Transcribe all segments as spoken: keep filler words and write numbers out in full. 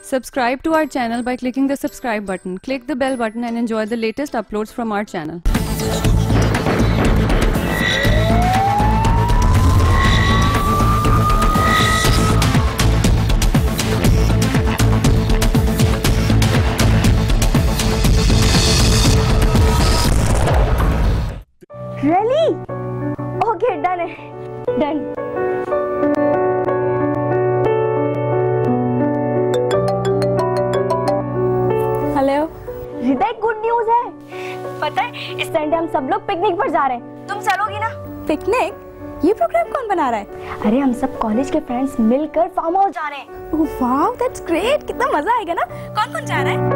Subscribe to our channel by clicking the subscribe button. Click the bell button and enjoy the latest uploads from our channel. Really? Okay, done. Done. Hello Rida, एक good news है। पता है इस Sunday हम सब लोग picnic पर जा रहे हैं। तुम चलोगी ना? पिकनिक? ये प्रोग्राम कौन बना रहा है? अरे हम सब कॉलेज के फ्रेंड्स मिलकर फार्म हाउस जा रहे हैं। Oh wow, that's great. कितना मजा आएगा ना। कौन कौन जा रहा है?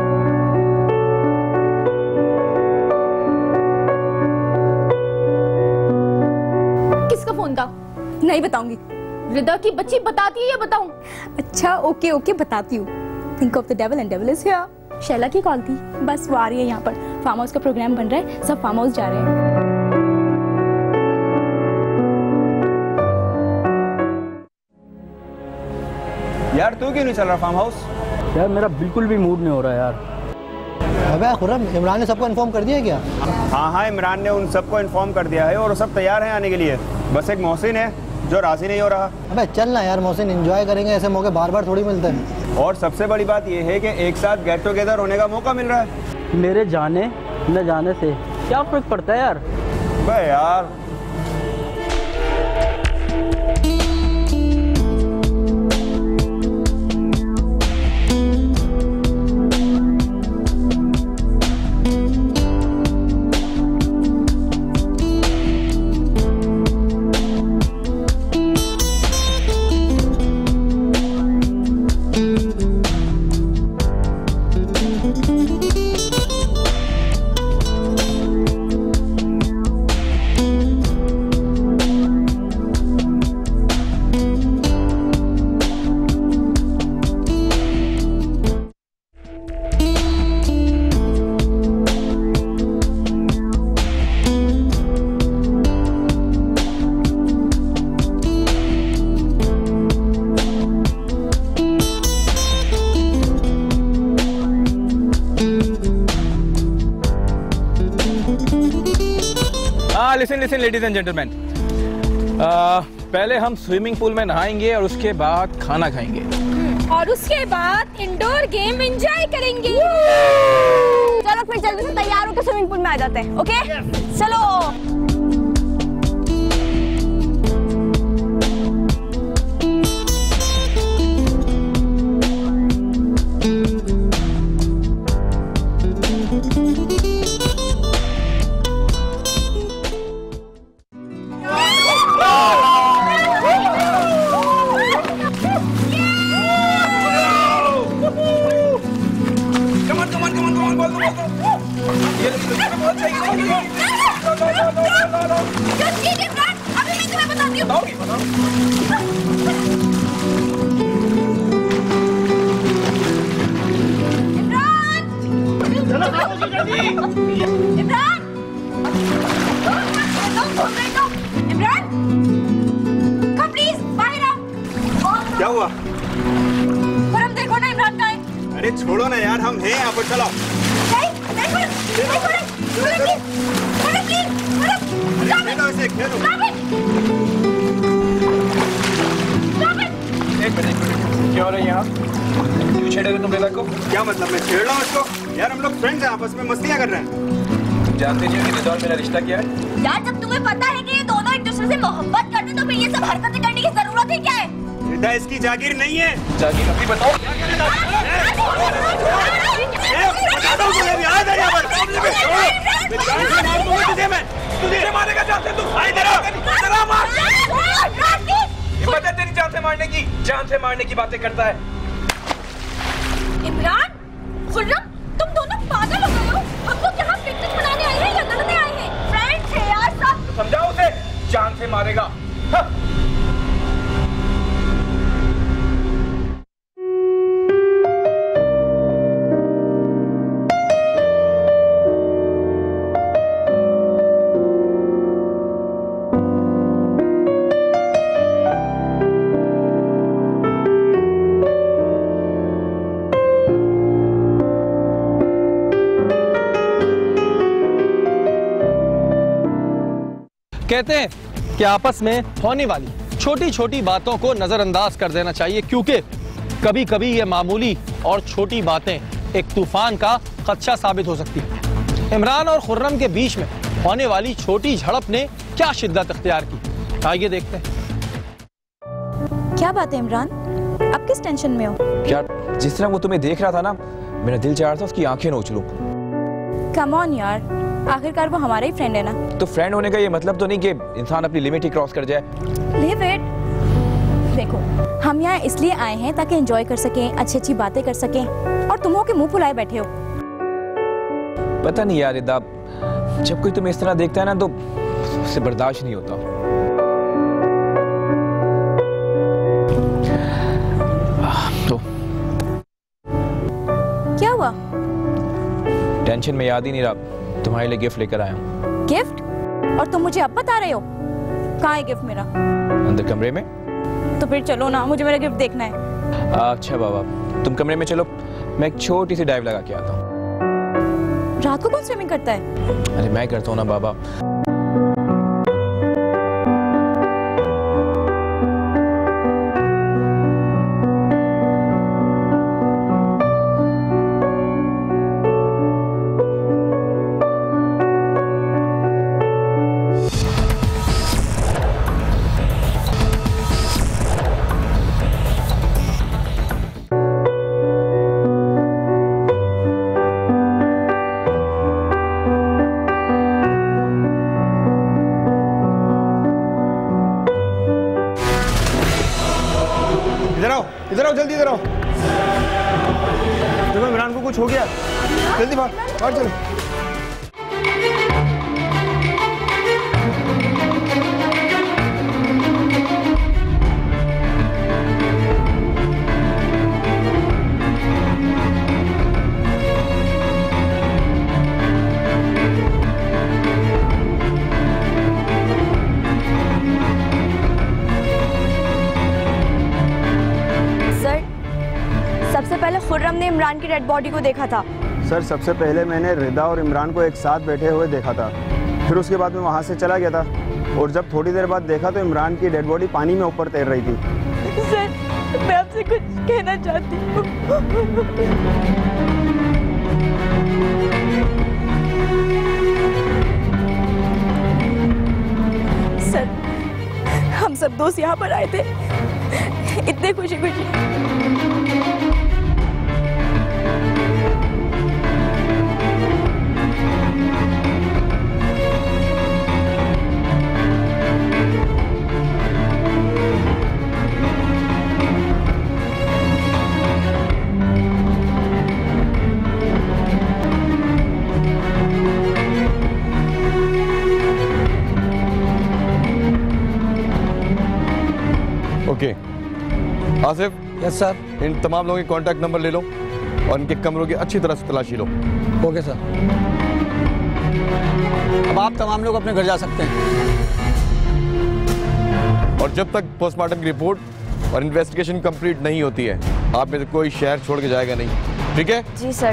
किसका फोन था? नहीं बताऊंगी। रिदा की बच्ची बताती है या बताऊं? अच्छा ओके ओके बताती हूँ। Think of the devil and devil is here. Shaila की कॉल थी, बस वो आ रही है यहाँ पर। फार्म हाउस का प्रोग्राम बन रहा है, सब फार्म हाउस जा रहे हैं। यार तू क्यों नहीं चल रहा फार्म हाउस? यार मेरा बिल्कुल भी मूड नहीं हो रहा यार। अबे खुर्रम, इमरान ने सबको इन्फॉर्म कर दिया क्या? हाँ हाँ, इमरान ने उन सबको इन्फॉर्म कर दिया है और सब तैयार हैं आने के लिए। बस एक मोहसिन है जो राजी नहीं हो रहा। अबे चल ना यार मोहसिन, एंजॉय करेंगे। ऐसे मौके बार बार थोड़ी मिलते हैं। और सबसे बड़ी बात यह है कि एक साथ गेट टुगेदर होने का मौका मिल रहा है। मेरे जाने न जाने से क्या फर्क पड़ता है यार? बे यार listen listen ladies and gentleman, पहले हम स्विमिंग पूल में नहाएंगे और उसके बाद खाना खाएंगे और उसके बाद इंडोर गेम एंजॉय करेंगे। चलो फिर जल्दी से तैयार होकर स्विमिंग पूल में आ जाते हैं। ओके चलो। क्या हुआ? पर हम देखो ना इमरान कहाँ है? अरे छोड़ो ना यार, हम हैं यहाँ पर। चलो एक मिनट एक मिनट, क्या हो रहा है यहाँ? क्यों छेड़ोगे तुम रिदा को? क्या मतलब मैं छेड़ रहा हूँ इसको? यार हम लोग फ्रेंड्स हैं, आपस में मस्तियाँ कर रहे हैं। तुम जानते नहीं हो कि रिदा और मेरा रिश्ता क्या है? यार जब तुम्हें पता है कि ये दोनों एक दूसरे से मोहब्बत करते तो फिर ये सब हरकतें करने की जरूरत है क्या है? रिदा इसकी जागीर नहीं है। जागीर अभी बताओ। तुझे मारेगा जानते तू? हिम्मत है तेरी जान से मारने की? जान से मारने की बातें करता है। इमरान, खुर्रम, तुम दोनों पागल हो गए हो। हम लोग यहाँ पिकनिक मनाने आए हैं या लड़ने आए हैं? फ्रेंड्स है यार सब। तो समझाओ उसे, जान से मारेगा। हाँ। कहते हैं कि आपस में होने वाली छोटी छोटी बातों को नजरअंदाज कर देना चाहिए, क्योंकि कभी कभी ये मामूली और छोटी बातें एक तूफान का खदशा साबित हो सकती है। इमरान और खुर्रम के बीच में होने वाली छोटी झड़प ने क्या शिद्दत अख्तियार की, आइए देखते हैं। क्या बात है इमरान, आप किस टेंशन में हो? यार जिस तरह वो तुम्हें देख रहा था ना, मेरा दिल चाह रहा था उसकी आंखें नोच लूं। कम ऑन यार, आखिरकार वो हमारा ही फ्रेंड है ना। तो फ्रेंड होने का ये मतलब तो नहीं कि इंसान अपनी लिमिट ही क्रॉस कर जाए। Leave it. देखो, हम यहाँ इसलिए आए हैं ताकि एंजॉय कर सकें, अच्छी अच्छी बातें कर सकें, और तुम हो के मुंह फुलाए बैठे हो। पता नहीं यार रिदा, जब कोई तुम्हें इस तरह देखता है ना तो उससे बर्दाश्त नहीं होता। तो क्या हुआ? टेंशन में याद ही नहीं रहा, तुम्हारे लिए गिफ्ट लेकर आया हूँ। गिफ्ट? और तुम मुझे अब बता रहे हो? कहाँ है गिफ्ट मेरा? अंदर कमरे में। तो फिर चलो ना, मुझे मेरा गिफ्ट देखना है। अच्छा बाबा, तुम कमरे में चलो, मैं एक छोटी सी डाइव लगा के आता हूँ। रात को कौन स्विमिंग करता है? अरे मैं करता हूँ ना बाबा। इधर आओ, इधर आओ, जल्दी इधर आओ। देखो इमरान को कुछ हो गया, जल्दी बाहर बाहर चलो। सबसे पहले खुर्रम ने इमरान की डेड बॉडी को देखा था। सर सबसे पहले मैंने रिदा और इमरान को एक साथ बैठे हुए देखा था, फिर उसके बाद मैं वहाँ से चला गया था, और जब थोड़ी देर बाद देखा तो इमरान की डेड बॉडी पानी में ऊपर तैर रही थी। सर मैं आपसे कुछ कहना चाहती हूँ। सर, हम सब दोस्त यहाँ पर आए थे, इतने खुशी खुशी। ओके आसिफ। Yes sir. इन तमाम लोगों के कांटेक्ट नंबर ले लो और इनके कमरों की अच्छी तरह से तलाशी लो। Okay sir. अब आप तमाम लोग अपने घर जा सकते हैं। और जब तक पोस्टमार्टम की रिपोर्ट और इन्वेस्टिगेशन कंप्लीट नहीं होती है, आप में से कोई शहर छोड़ के जाएगा नहीं, ठीक है? जी सर।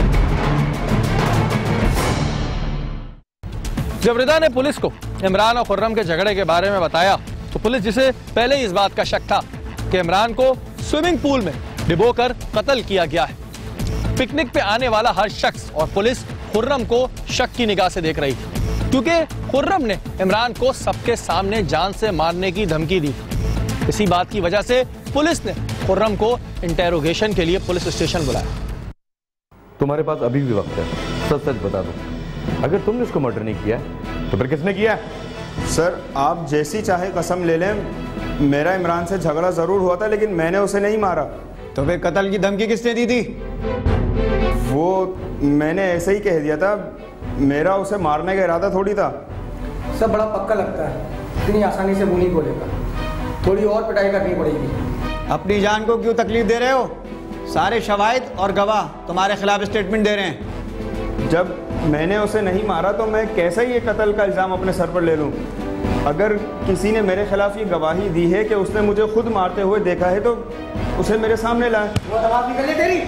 जब रिदा ने पुलिस को इमरान और खुर्रम के झगड़े के बारे में बताया तो पुलिस, जिसे पहले इस बात का शक था कि इमरान को स्विमिंग पूल में डुबोकर कत्ल किया गया है, पिकनिक पे आने वाला हर शख्स और पुलिस खुर्रम को शक की निगाह से देख रही थी, क्योंकि खुर्रम ने इमरान को सबके सामने जान से मारने की धमकी दी। इसी बात की वजह से पुलिस ने खुर्रम को इंटेरोगेशन के लिए पुलिस स्टेशन बुलाया। तुम्हारे पास अभी भी वक्त है, सच सच बता दो, अगर तुमने इसको मर्डर नहीं किया तो फिर किसने किया? सर आप जैसी चाहे कसम ले लें, मेरा इमरान से झगड़ा जरूर हुआ था, लेकिन मैंने उसे नहीं मारा। तो फिर कत्ल की धमकी किसने दी थी? वो मैंने ऐसे ही कह दिया था, मेरा उसे मारने का इरादा थोड़ी था। सब बड़ा पक्का लगता है, इतनी आसानी से मुंह नहीं खोलेगा, थोड़ी और पिटाई करनी पड़ेगी। अपनी जान को क्यों तकलीफ दे रहे हो? सारे शवाहिद और गवाह तुम्हारे खिलाफ स्टेटमेंट दे रहे हैं। जब मैंने उसे नहीं मारा तो मैं कैसे ही ये कत्ल का इल्ज़ाम अपने सर पर ले लूं? अगर किसी ने मेरे खिलाफ ये गवाही दी है कि उसने मुझे खुद मारते हुए देखा है तो उसे मेरे सामने लाए। वो दबाव निकल तेरी।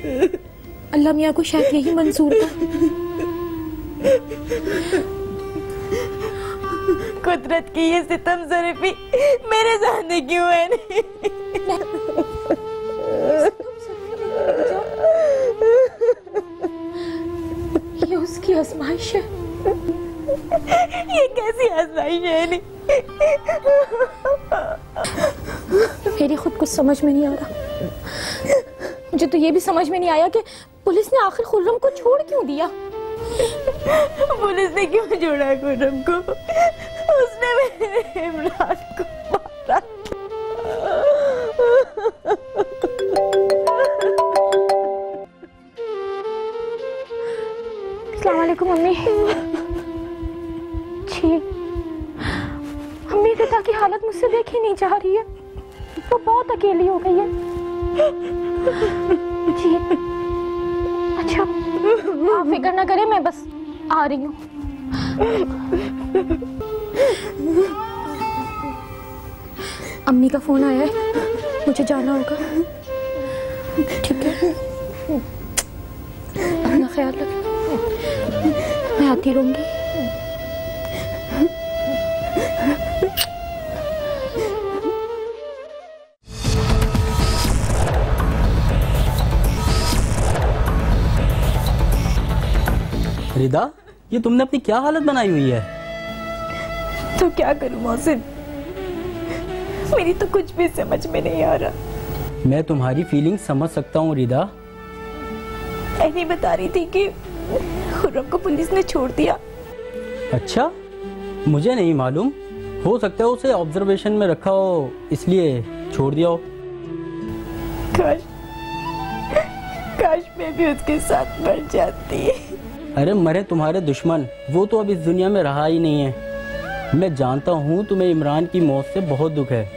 अल्लाह मियाँ को शायद यही मंजूर था। कुदरत की ये सितम ज़रीफ़ी मेरे सामने क्यों है? ये उसकी आजमाइश है। ये कैसी आजमाइश है? नहीं मेरी खुद कुछ समझ में नहीं आ रहा। मुझे तो ये भी समझ में नहीं आया कि पुलिस ने आखिर खुर्रम को छोड़ क्यों दिया। पुलिस ने क्यों छोड़ा खुर्रम को? उसने मेरे इमरान को मारा। अस्सलाम वालेकुम मम्मी। जी अम्मी रिदा की हालत मुझसे देखी नहीं जा रही है, वो बहुत अकेली हो गई है। जी अच्छा आप फिक्र ना करें, मैं बस आ रही हूँ। अम्मी का फोन आया है, मुझे जाना होगा। ठीक है, अपना ख्याल रखना, मैं आती रहूंगी। रिदा, ये तुमने अपनी क्या हालत बनाई हुई है? तो क्या करूं मोहसिन, मेरी तो कुछ भी समझ में नहीं आ रहा। मैं तुम्हारी फीलिंग समझ सकता हूँ रिदा। ऐनी बता रही थी कि खुर्रम को पुलिस ने छोड़ दिया। अच्छा, मुझे नहीं मालूम, हो सकता है उसे ऑब्जर्वेशन में रखा हो इसलिए छोड़ दिया हो। काश काश मैं भी उसके साथ मर जाती। अरे मरे तुम्हारे दुश्मन, वो तो अब इस दुनिया में रहा ही नहीं है। मैं जानता हूँ तुम्हें इमरान की मौत से बहुत दुख है।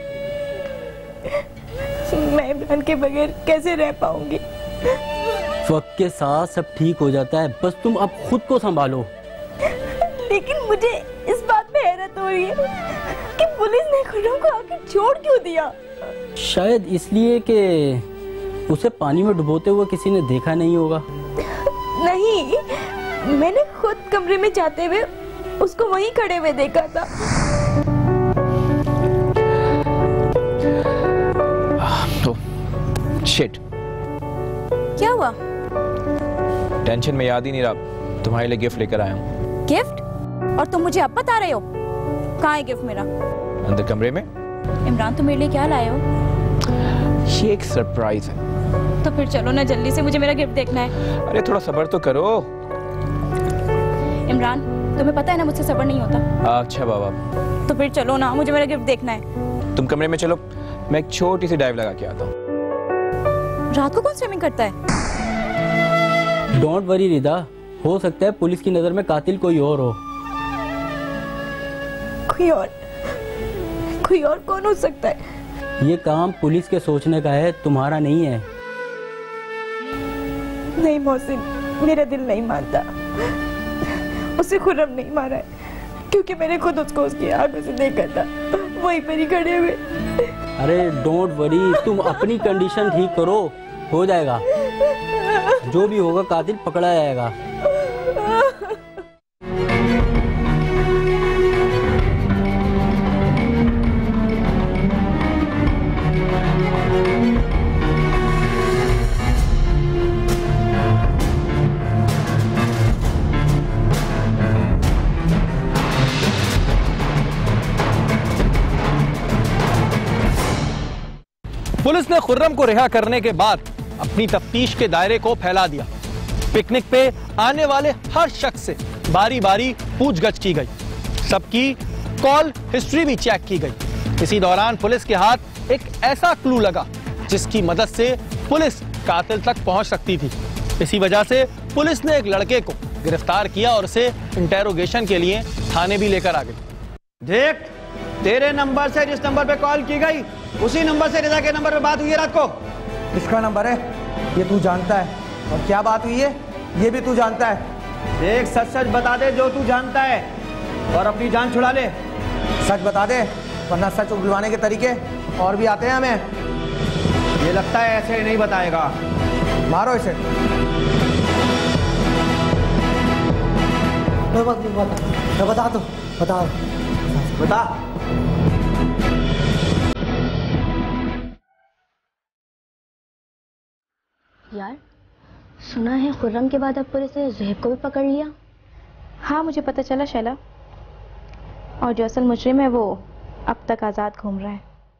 मैं इमरान के बगैर कैसे रह पाऊंगी? वक्त के साथ सब ठीक हो जाता है, बस तुम अब खुद को संभालो। लेकिन मुझे इस बात में हैरत हो रही है कि पुलिस ने खुर्रम को आखिर छोड़ क्यों दिया? शायद इसलिए कि उसे पानी में डुबोते हुए किसी ने देखा नहीं होगा। नहीं, मैंने खुद कमरे में जाते हुए उसको वहीं खड़े हुए देखा था। तो शिट, क्या हुआ? टेंशन में याद ही नहीं रहा, तुम्हारे लिए गिफ्ट लेकर आया हूँ। गिफ्ट? और तुम मुझे अब बता रहे हो? कहाँ है गिफ्ट मेरा? अंदर कमरे में। इमरान तुम मेरे लिए क्या लाए हो? ये एक सरप्राइज है। तो फिर चलो ना जल्दी से, मुझे मेरा गिफ्ट देखना है। अरे थोड़ा सब्र तो करो। इमरान तुम्हें पता है ना मुझसे सब्र नहीं होता। अच्छा बाबा, तो फिर चलो ना, मुझे मेरा गिफ्ट देखना है। तुम कमरे में चलो, मैं एक छोटी सी डाइव लगा के आता हूँ। रात को कौन स्विमिंग करता है? डोंट वरी रिदा, हो सकता है पुलिस की नजर में कातिल कोई और हो। कोई और? कोई और कौन हो सकता है? ये काम पुलिस के सोचने का है, तुम्हारा नहीं है। नहीं मोहसिन, मेरा दिल नहीं मानता। उसे खुर्रम नहीं मारा है, क्योंकि मैंने खुद उसको उसकी आंखों से देखा था, वहीं पर ही खड़े हुए। अरे डोंट वरी, तुम अपनी कंडीशन ठीक करो, हो जाएगा। जो भी होगा कातिल पकड़ा जाएगा। पुलिस ने खुर्रम को रिहा करने के बाद अपनी तफ्तीश के दायरे को फैला दिया। पिकनिक पे आने वाले हर शख्स से बारी बारी पूछगछ की गई, सबकी कॉल हिस्ट्री भी चेक की गई। इसी दौरान पुलिस के हाथ एक ऐसा क्लू लगा जिसकी मदद से पुलिस कातिल तक पहुंच सकती थी। इसी वजह से पुलिस ने एक लड़के को गिरफ्तार किया और उसे इंटेरोगेशन के लिए थाने भी लेकर आ गई। देख, तेरे नंबर से जिस नंबर पे कॉल की गई उसी नंबर से रिदा के नंबर पे बात हुई है रात को। किसका नंबर है ये तू जानता है, और क्या बात हुई है ये भी तू जानता है। देख, सच सच बता दे जो तू जानता है और अपनी जान छुड़ा ले। सच बता दे, वरना सच उगलवाने के तरीके और भी आते हैं हमें। ये लगता है ऐसे नहीं बताएगा। मारो इसे। मैं बता मैं बता दो बता बता यार, सुना है खुर्रम के बाद अब पुलिस ने ज़ुहैब को भी पकड़ लिया। हाँ, मुझे पता चला शैला। और जो असल मुजरिम है वो अब तक आज़ाद घूम रहा है।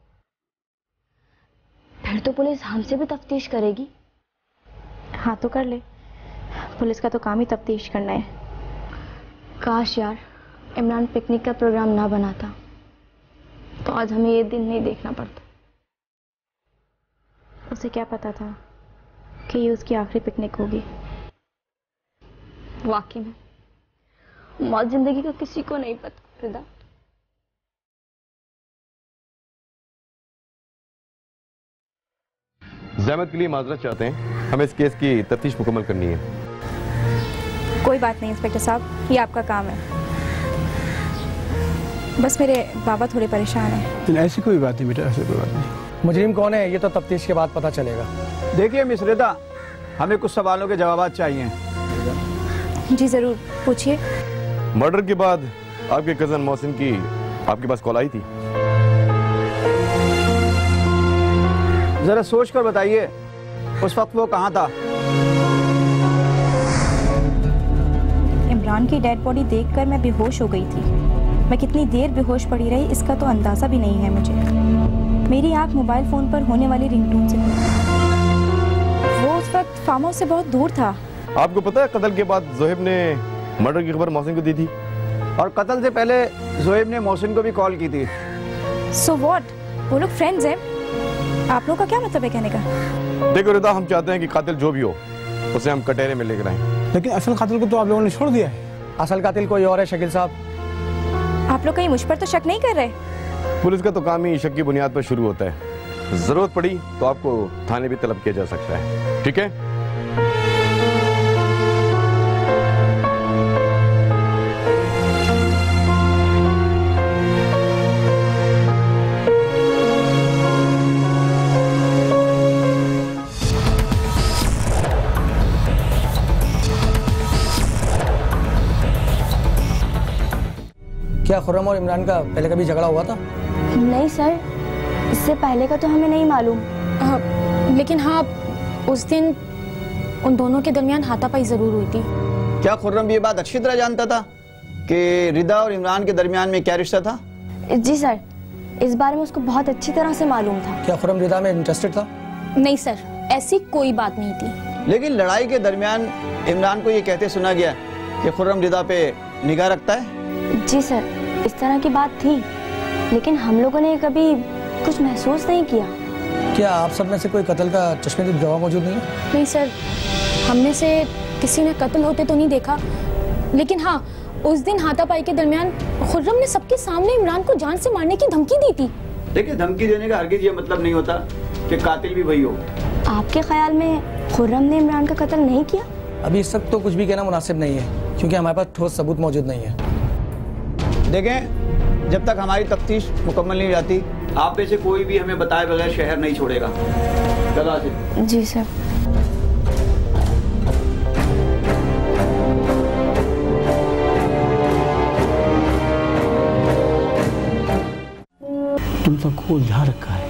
फिर तो पुलिस हमसे भी तफ्तीश करेगी। हाँ तो कर ले, पुलिस का तो काम ही तफ्तीश करना है। काश यार इमरान पिकनिक का प्रोग्राम ना बनाता तो आज हमें ये दिन नहीं देखना पड़ता। उसे क्या पता था कि ये उसकी आखिरी पिकनिक होगी। वाकई में मौत जिंदगी का किसी को नहीं पता रिदा। ज़हमत के लिए माजरत चाहते हैं, हमें इस केस की तफ्तीश मुकम्मल करनी है। कोई बात नहीं इंस्पेक्टर साहब, ये आपका काम है। बस मेरे बाबा थोड़े परेशान हैं। ऐसी कोई बात नहीं बेटा, ऐसी कोई बात नहीं। मुजरिम कौन है ये तो तफ्तीश के बाद पता चलेगा। देखिए मिस रिदा, हमें कुछ सवालों के जवाब चाहिए। जी जरूर, पूछिए। मर्डर के बाद आपके कजन मोहसिन की आपके पास कॉल आई थी? जरा सोच कर बताइए, उस वक्त वो कहाँ था? इमरान की डेड बॉडी देखकर मैं बेहोश हो गई थी। मैं कितनी देर बेहोश पड़ी रही इसका तो अंदाजा भी नहीं है मुझे। मेरी आंख मोबाइल फोन पर होने वाली रिंगटोन से खुली। वो उस वक्त फार्म हाउस से बहुत दूर था। आपको पता है कत्ल के बाद ज़ुहैब ने मर्डर की खबर मोहसिन को दी थी, और कत्ल से पहले ज़ुहैब ने मोहसिन को भी कॉल की थी। सो व्हाट, वो लोग फ्रेंड्स हैं? आप लोग का क्या मतलब है कहने का? देखो रिदा, हम चाहते हैं कि कातिल जो भी हो उसे हम कटहरे में लेकर आए। लेकिन असल कातिल को तो आप लोगों ने छोड़ दिया है। असल कातिल कोई और है शकील साहब। आप लोग कहीं मुझ पर तो शक नहीं कर रहे? पुलिस का तो काम ही शक की बुनियाद पर शुरू होता है। जरूरत पड़ी तो आपको थाने भी तलब किया जा सकता है, ठीक है? क्या खुर्रम और इमरान का पहले कभी झगड़ा हुआ था? नहीं सर, इससे पहले का तो हमें नहीं मालूम। लेकिन हाँ, उस दिन उन दोनों के दरमियान हाथापाई जरूर हुई थी। क्या खुर्रम ये बात अच्छी तरह जानता था कि रिदा और इमरान के दरमियान में क्या रिश्ता था? जी सर, इस बारे में उसको बहुत अच्छी तरह से मालूम था। क्या खुर्रम रिदा में इंटरेस्टेड था? नहीं सर, ऐसी कोई बात नहीं थी। लेकिन लड़ाई के दरमियान इमरान को ये कहते सुना गया कि खुर्रम रिदा पे निगाह रखता है। जी सर, इस तरह की बात थी, लेकिन हम लोगों ने कभी कुछ महसूस नहीं किया। क्या आप सब में से कोई कत्ल का चश्मदीद गवाह मौजूद नहीं है? नहीं सर, हमने से किसी ने कत्ल होते तो नहीं देखा, लेकिन हाँ, उस दिन हाथापाई के दरमियान खुर्रम ने सबके सामने इमरान को जान से मारने की धमकी दी थी। देखिए, धमकी देने का हरगिज ये मतलब नहीं होता कि कातिल भी वही हो। आपके ख्याल में खुर्रम ने इमरान का कत्ल नहीं किया? अभी इस वक्त तो कुछ भी कहना मुनासिब नहीं है, क्योंकि हमारे पास ठोस सबूत मौजूद नहीं है। देखें, जब तक हमारी तफ्तीश मुकम्मल नहीं हो जाती, आप में से कोई भी हमें बताए बगैर शहर नहीं छोड़ेगा। चला से। जी सर। तुम सबको उलझा रखा है।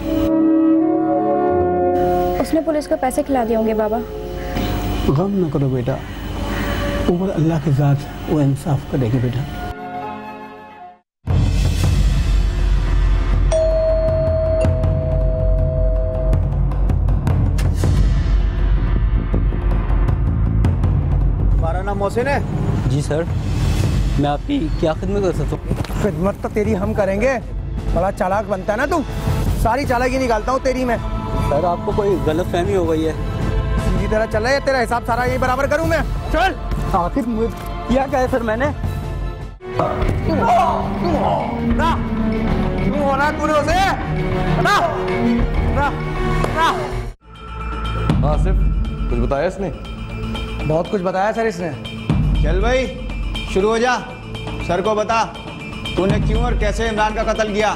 उसने पुलिस को पैसे खिला दिए होंगे बाबा। गम न करो बेटा, ऊपर अल्लाह के साथ वो इंसाफ करेगी बेटा। मोहसिन है? जी सर, मैं आपकी क्या खिदमत कर सकता हूँ? खिदमत तो तेरी हम करेंगे। बड़ा चालाक बनता है ना तू, सारी चालाकी निकालता हूँ तेरी में। सर, आपको कोई गलत फहमी हो गई है। सीधी तरह चल रहा है, तेरा हिसाब सारा यही बराबर करूँ मैं। चल। आखिर क्या कहा है सर मैंने? ना, क्यों हो रहा तूने उसे? ना, ना, ना। आसिफ, कुछ बताया इसने? बहुत कुछ बताया सर इसने। चल भाई, शुरू हो जा। सर को बता, तूने क्यों और कैसे इमरान का कत्ल किया?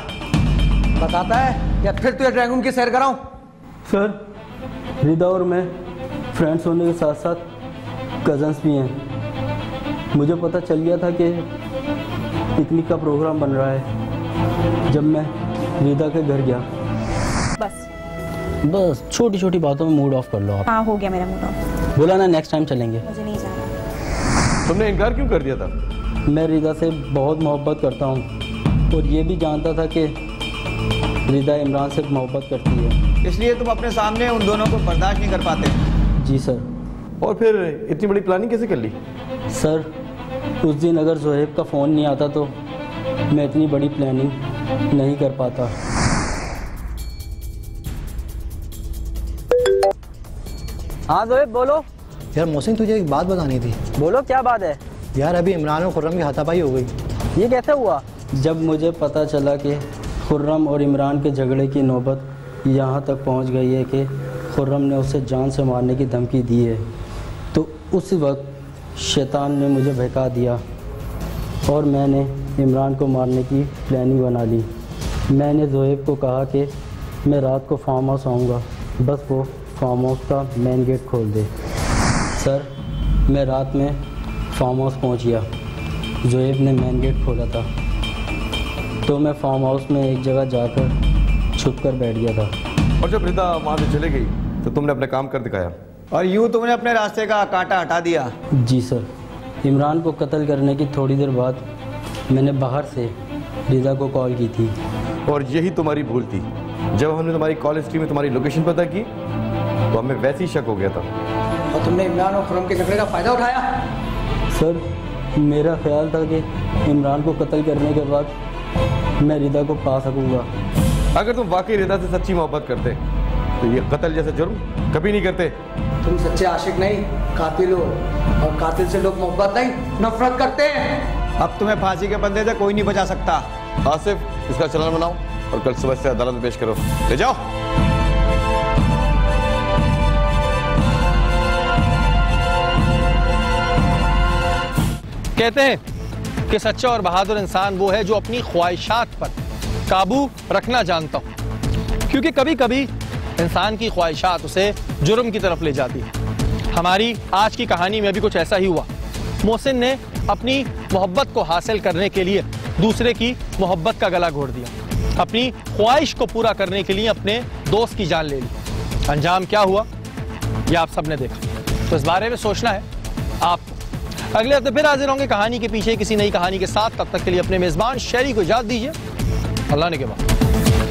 बताता है या फिर तुझे ड्राइंग रूम की सैर कराऊं? सर, रिदा और मैं फ्रेंड्स होने के साथ साथ कज़न्स भी हैं। मुझे पता चल गया था कि पिकनिक का प्रोग्राम बन रहा है जब मैं रिदा के घर गया। बस बस छोटी छोटी बातों में मूड ऑफ कर लो आप। हाँ, हो गया मेरा मूड ऑफ। बोला ना नेक्स्ट टाइम चलेंगे। मुझे नहीं जाना। तुमने इनकार क्यों कर दिया था? मैं रिदा से बहुत मोहब्बत करता हूँ और ये भी जानता था कि रिदा इमरान से मोहब्बत करती है, इसलिए तुम अपने सामने उन दोनों को बर्दाश्त नहीं कर पाते। जी सर। और फिर इतनी बड़ी प्लानिंग कैसे कर ली? सर उस दिन अगर ज़ोहेब का फ़ोन नहीं आता तो मैं इतनी बड़ी प्लानिंग नहीं कर पाता। हाँ ज़ोहेब बोलो। यार मोहसिन, तुझे एक बात बतानी थी। बोलो, क्या बात है? यार अभी इमरान और खुर्रम की हाथापाई हो गई। ये कैसे हुआ? जब मुझे पता चला कि खुर्रम और इमरान के झगड़े की नौबत यहाँ तक पहुँच गई है कि खुर्रम ने उसे जान से मारने की धमकी दी है, तो उस वक्त शैतान ने मुझे बहका दिया और मैंने इमरान को मारने की प्लानिंग बना ली। मैंने ज़ोहेब को कहा कि मैं रात को फार्म हाउस आऊँगा, बस वो फार्म हाउस का मेन गेट खोल दे। सर मैं रात में फार्म हाउस पहुँच गया। ज़ोहेब ने मेन गेट खोला था तो मैं फार्म हाउस में एक जगह जाकर छुप कर बैठ गया था। और जब रिदा वहाँ से चले गई तो तुमने अपना काम कर दिखाया और यूँ तुमने अपने रास्ते का कांटा हटा दिया। जी सर। इमरान को कत्ल करने की थोड़ी देर बाद मैंने बाहर से रिदा को कॉल की थी। और यही तुम्हारी भूल थी। जब हमने तुम्हारी कॉल हिस्ट्री में तुम्हारी लोकेशन पता की तो हमें वैसे ही शक हो गया था। और तुमने इमरान और खुर्रम के झगड़े का फ़ायदा उठाया? सर मेरा ख्याल था कि इमरान को कत्ल करने के बाद मैं रिदा को पा सकूंगा। अगर तुम वाकई रिदा से सच्ची मोहब्बत करते तो ये कत्ल जैसे जुर्म कभी नहीं करते। तुम सच्चे आशिक नहीं, कातिल हो, और कातिल से लोग मोहब्बत नहीं नफरत करते हैं। अब तुम्हें फांसी के बंदे से कोई नहीं बचा सकता। आसिफ इसका चालान बनाओ और कल सुबह से अदालत में पेश करो। ले जाओ। कहते हैं कि सच्चा और बहादुर इंसान वो है जो अपनी ख्वाहिशात पर काबू रखना जानता हो, क्योंकि कभी कभी इंसान की ख्वाहिशात उसे जुर्म की तरफ ले जाती है। हमारी आज की कहानी में भी कुछ ऐसा ही हुआ। मोहसिन ने अपनी मोहब्बत को हासिल करने के लिए दूसरे की मोहब्बत का गला घोट दिया, अपनी ख्वाहिश को पूरा करने के लिए अपने दोस्त की जान ले ली। अंजाम क्या हुआ ये आप सबने देखा, तो इस बारे में सोचना है आपको। अगले हफ्ते फिर हाजिर होंगे कहानी के पीछे किसी नई कहानी के साथ। तब तक के लिए अपने मेजबान शेरी को इजाजत दीजिए। अल्लाह ने के बाद।